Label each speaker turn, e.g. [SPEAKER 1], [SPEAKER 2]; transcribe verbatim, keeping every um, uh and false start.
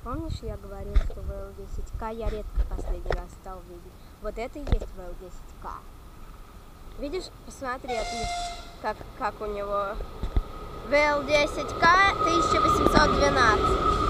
[SPEAKER 1] Помнишь, я говорил, что вэ эл десять ка я редко последний раз стал видеть? Вот это и есть вэ эл десять ка. Видишь, посмотри, как, как у него вэ эл десять ка тысяча восемьсот двенадцать.